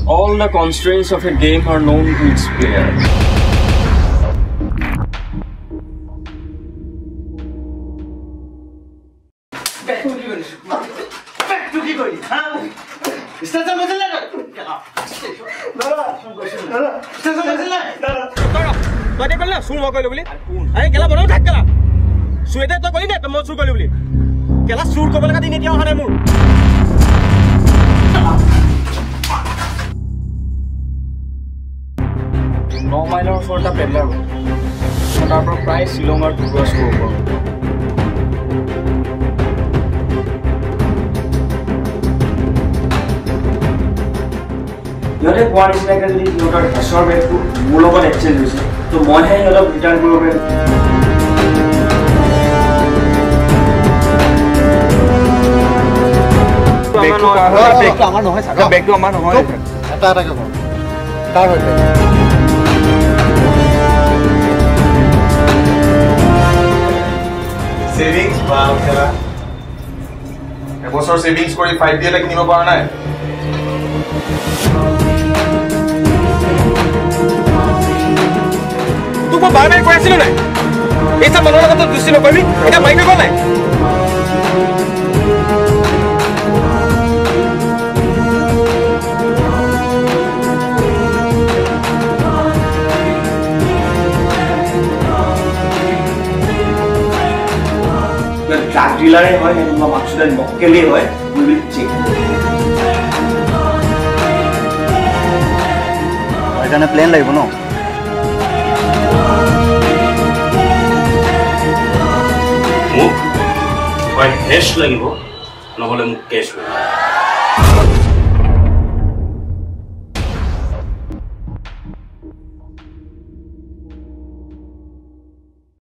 All the constraints of a game are known to its player. No minor for the peddler. But our price is longer to cross over. You have one is like a little assortment to Mulogan exchange. So, one hand you have return program. Back to Amano. Savings, wow, kera. Ebosor savings kori 5 দিয়ে লাগ নিব পাৰা নাই। তুক বাৰবাৰ কৈ আছিল নাই? এইটা মনৰ লগত দুষ্টি নকৰিবি, এটা মাইক কৰিব নাই। Drug dealer hoy and accident mokkeli hoy we will check এখানে প্লেন লাগিব ন মোক হয় হেশ লাগিব নহলে মোক কেশ লাগিব